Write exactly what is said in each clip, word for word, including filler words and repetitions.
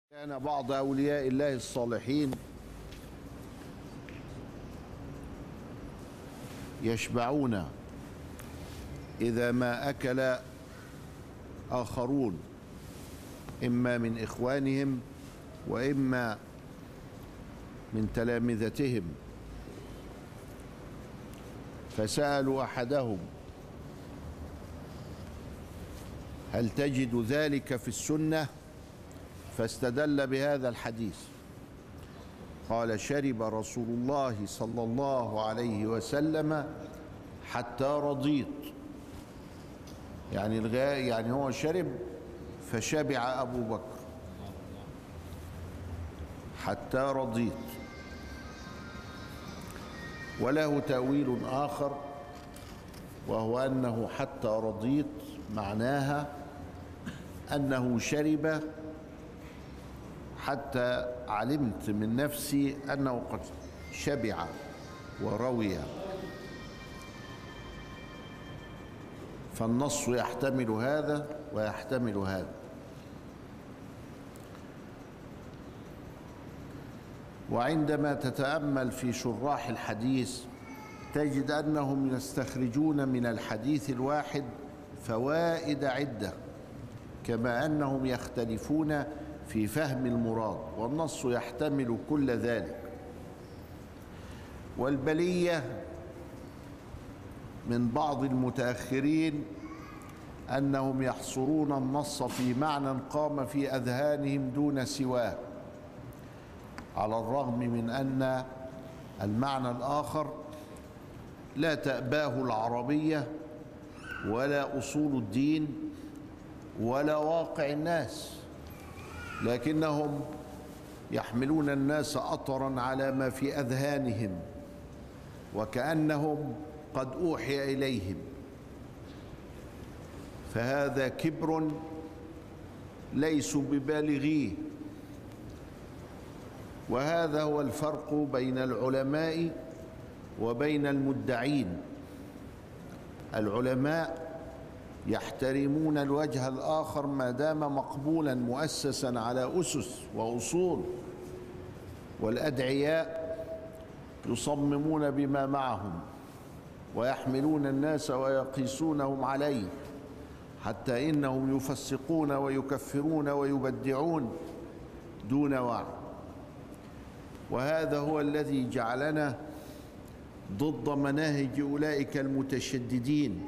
كان بعض أولياء الله الصالحين يشبعون إذا ما أكل آخرون، إما من إخوانهم وإما من تلامذتهم، فسألوا أحدهم: هل تجد ذلك في السنة؟ فاستدل بهذا الحديث، قال: شرب رسول الله صلى الله عليه وسلم حتى رضيت. يعني الغاية، يعني هو شرب فشبع أبو بكر حتى رضيت. وله تأويل آخر، وهو أنه حتى رضيت معناها أنه شرب حتى علمت من نفسي أنه قد شبع وروي. فالنص يحتمل هذا ويحتمل هذا. وعندما تتأمل في شراح الحديث تجد أنهم يستخرجون من الحديث الواحد فوائد عدة، كما أنهم يختلفون في فهم المراد، والنص يحتمل كل ذلك. والبلية من بعض المتأخرين أنهم يحصرون النص في معنى قام في أذهانهم دون سواه، على الرغم من أن المعنى الآخر لا تأباه العربية ولا أصول الدين ولا واقع الناس، لكنهم يحملون الناس أطرا على ما في أذهانهم، وكأنهم قد أوحي إليهم. فهذا كبر ليسوا ببالغيه. وهذا هو الفرق بين العلماء وبين المدعين. العلماء يحترمون الوجه الآخر ما دام مقبولا مؤسسا على أسس وأصول، والأدعياء يصممون بما معهم ويحملون الناس ويقيسونهم عليه، حتى إنهم يفسقون ويكفرون ويبدعون دون وعي. وهذا هو الذي جعلنا ضد مناهج أولئك المتشددين،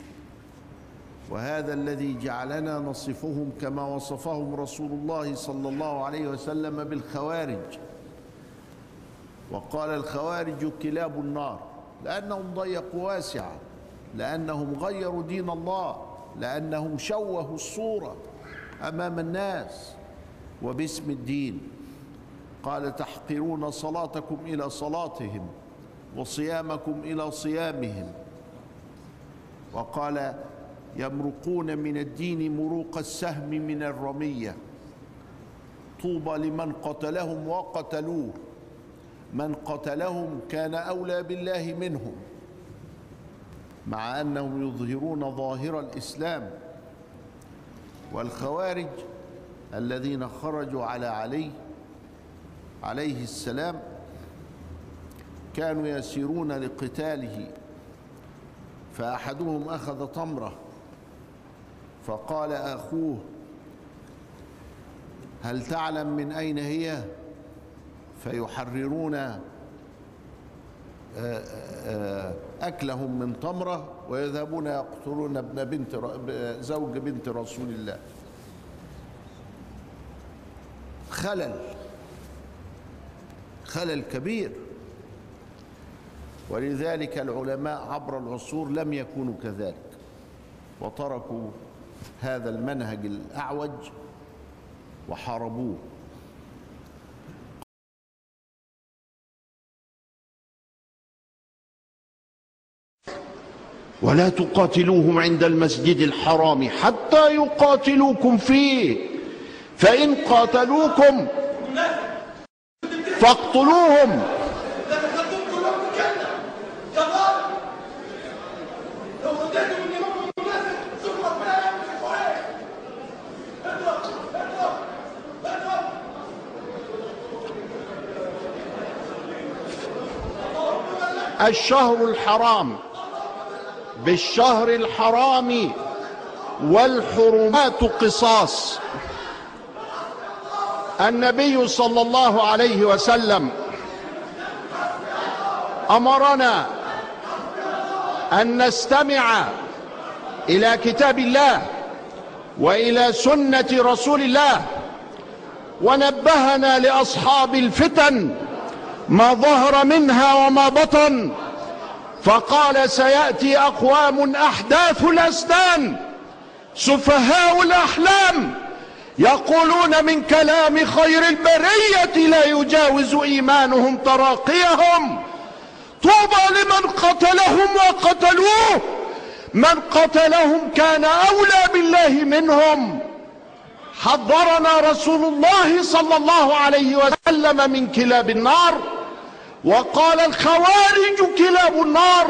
وهذا الذي جعلنا نصفهم كما وصفهم رسول الله صلى الله عليه وسلم بالخوارج، وقال: الخوارج كلاب النار، لأنهم ضيقوا واسعا، لأنهم غيروا دين الله، لأنهم شوهوا الصورة أمام الناس وباسم الدين. قال: تحقرون صلاتكم إلى صلاتهم وصيامكم إلى صيامهم. وقال: يمرقون من الدين مروق السهم من الرمية، طوبى لمن قتلهم وقتلوه، من قتلهم كان أولى بالله منهم، مع أنهم يظهرون ظاهر الإسلام. والخوارج الذين خرجوا على علي عليه السلام كانوا يسيرون لقتاله، فأحدهم أخذ تمرة فقال أخوه: هل تعلم من أين هي؟ فيحررون أكلهم من تمرة ويذهبون يقتلون ابن بنت زوج بنت رسول الله. خلل خلل كبير. ولذلك العلماء عبر العصور لم يكونوا كذلك، وتركوا هذا المنهج الأعوج وحاربوه. ولا تقاتلوهم عند المسجد الحرام حتى يقاتلوكم فيه، فإن قاتلوكم فاقتلوهم. الشهر الحرام بالشهر الحرام والحرمات قصاص. النبي صلى الله عليه وسلم أمرنا أن نستمع إلى كتاب الله وإلى سنة رسول الله، ونبهنا لأصحاب الفتن ما ظهر منها وما بطن، فقال: سيأتي أقوام أحداث الأسنان سفهاء الأحلام يقولون من كلام خير البرية لا يجاوز إيمانهم تراقيهم، طوبى لمن قتلهم وقتلوه، من قتلهم كان أولى بالله منهم. حذرنا رسول الله صلى الله عليه وسلم من كلاب النار، وقال: الخوارج كلاب النار.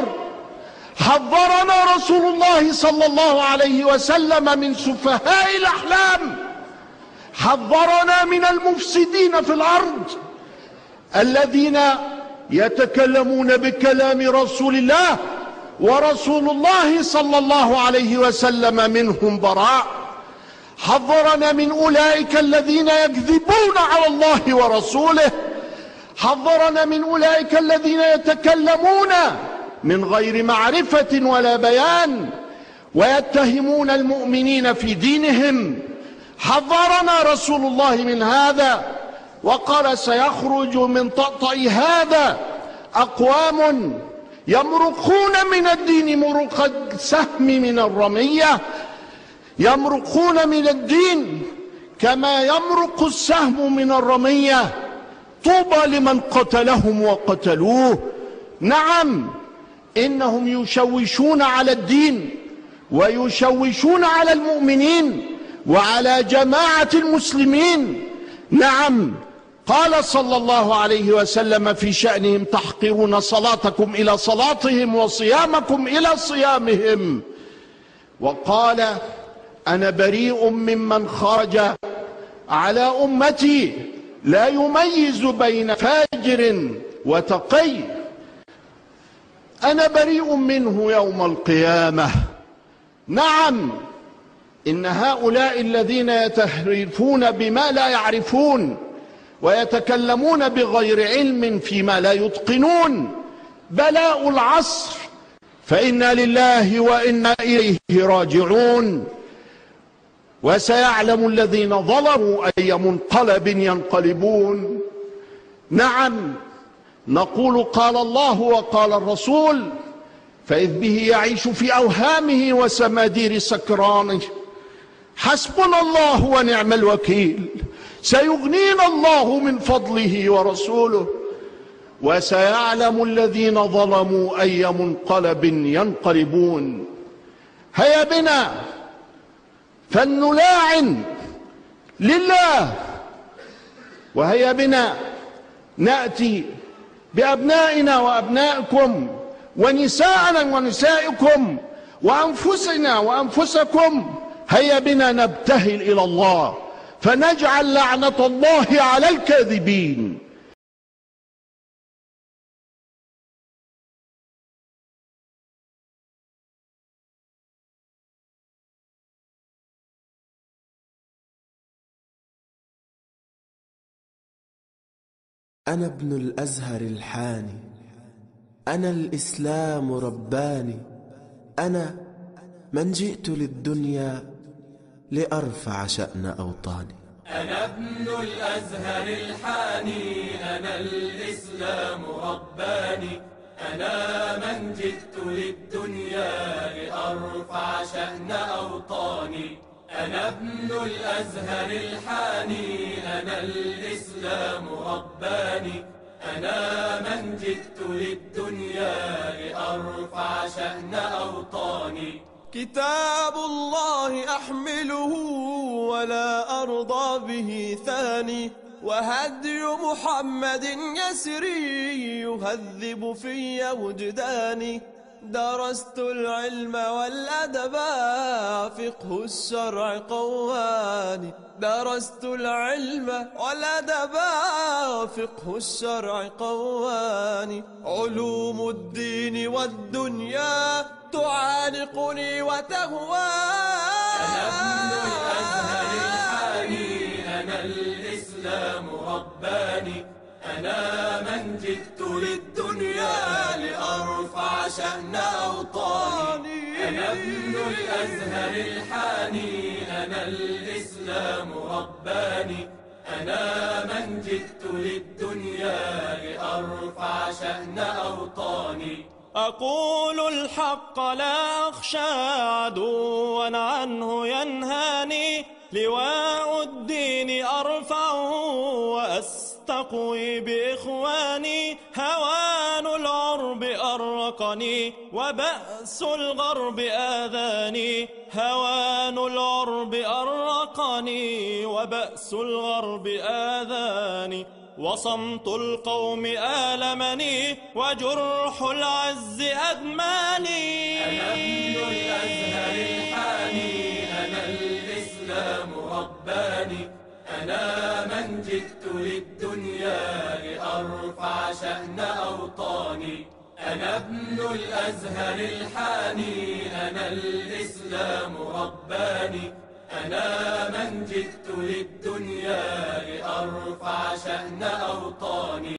حذرنا رسول الله صلى الله عليه وسلم من سفهاء الأحلام، حذرنا من المفسدين في الأرض الذين يتكلمون بكلام رسول الله ورسول الله صلى الله عليه وسلم منهم براء. حذرنا من أولئك الذين يكذبون على الله ورسوله، حذرنا من أولئك الذين يتكلمون من غير معرفة ولا بيان ويتهمون المؤمنين في دينهم. حذرنا رسول الله من هذا وقال: سيخرج من طأطأ هذا أقوام يمرقون من الدين مروق السهم من الرمية، يمرقون من الدين كما يمرق السهم من الرمية، طوبى لمن قتلهم وقتلوه. نعم، إنهم يشوشون على الدين ويشوشون على المؤمنين وعلى جماعة المسلمين. نعم، قال صلى الله عليه وسلم في شأنهم: تحقرون صلاتكم إلى صلاتهم وصيامكم إلى صيامهم. وقال: أنا بريء ممن خرج على أمتي لا يميز بين فاجر وتقي، أنا بريء منه يوم القيامة. نعم، إن هؤلاء الذين يتحرفون بما لا يعرفون ويتكلمون بغير علم فيما لا يتقنون بلاء العصر، فإنا لله وإنا إليه راجعون. وسيعلم الذين ظلموا أي منقلب ينقلبون. نعم، نقول قال الله وقال الرسول، فإذ به يعيش في أوهامه وسمادير سكرانه. حسبنا الله ونعم الوكيل، سيغنينا الله من فضله ورسوله. وسيعلم الذين ظلموا أي منقلب ينقلبون. هيا بنا فلنلاعن لله، وهيا بنا نأتي بأبنائنا وأبنائكم ونساءنا ونسائكم وأنفسنا وأنفسكم، هيا بنا نبتهل إلى الله فنجعل لعنة الله على الكاذبين. أنا ابن الأزهر الحاني، أنا الإسلام رباني، أنا من جئت للدنيا لأرفع شأن أوطاني. أنا ابن الأزهر الحاني، أنا الإسلام رباني، أنا من جئت للدنيا لأرفع شأن أوطاني. أنا ابن الأزهر الحاني، أنا الإسلام رباني، أنا من جئت للدنيا لأرفع شأن أوطاني. كتاب الله أحمله ولا أرضى به ثاني، وهدي محمد يسري يهذب في وجداني. درست العلم والأدب فقه الشرع قواني، درست العلم والأدب فقه الشرع قواني، علوم الدين والدنيا تعانقني وتهواني. أنا ابن الأزهر الحاني، أنا الإسلام رباني، أنا من جئت للدنيا لأرفع شأن أوطاني. أنا ابن الأزهر الحاني، أنا الإسلام رباني، أنا من جئت للدنيا لأرفع شأن أوطاني. أقول الحق لا أخشى عدوا عنه ينهاني، لواء الدين أرفعه وأستقوي بإخواني، هوان العرب أرقني وبأس الغرب آذاني، هوان العرب أرقني وبأس الغرب آذاني، وصمت القوم آلمني وجرح العز أدماني. أنا ابن الأزهر الحاني، أنا الإسلام رباني، أنا من جئت للدنيا لأرفع شأن أوطاني. أنا ابن الأزهر الحاني، أنا الإسلام رباني، أنا من جئت للدنيا لأرفع شأن أوطاني.